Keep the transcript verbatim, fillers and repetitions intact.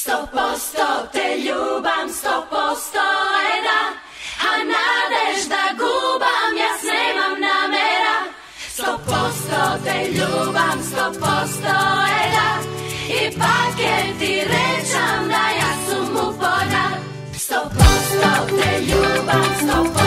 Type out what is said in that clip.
Sto posto te ljubam, sto posto je da, a nadežda gubam, ja nemam namera. Sto posto te ljubam, sto posto je da, ipak je ti rečam da ja sam mu poda. Sto posto te ljubam, sto posto